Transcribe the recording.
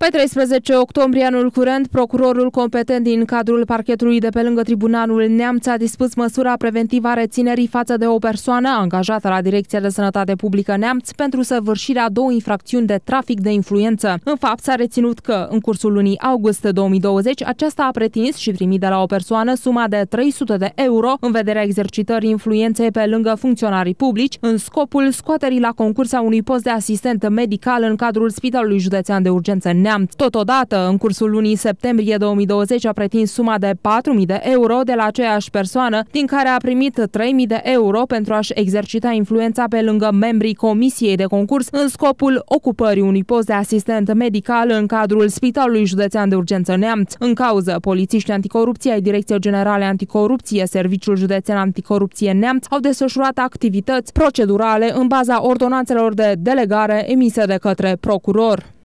Pe 13 octombrie anul curent, procurorul competent din cadrul parchetului de pe lângă Tribunalul Neamț a dispus măsura preventivă a reținerii față de o persoană angajată la Direcția de Sănătate Publică Neamț pentru săvârșirea două infracțiuni de trafic de influență. În fapt, s-a reținut că, în cursul lunii august 2020, aceasta a pretins și primit de la o persoană suma de 300 de euro în vederea exercitării influenței pe lângă funcționarii publici, în scopul scoaterii la concurs a unui post de asistent medical în cadrul Spitalului Județean de Urgență Neamț. Totodată, în cursul lunii septembrie 2020 a pretins suma de 4.000 de euro de la aceeași persoană, din care a primit 3.000 de euro pentru a-și exercita influența pe lângă membrii comisiei de concurs în scopul ocupării unui post de asistent medical în cadrul Spitalului Județean de Urgență Neamț. În cauză, polițiștii anticorupție ai Direcției Generale Anticorupție, Serviciul Județean Anticorupție Neamț au desfășurat activități procedurale în baza ordonanțelor de delegare emise de către procuror.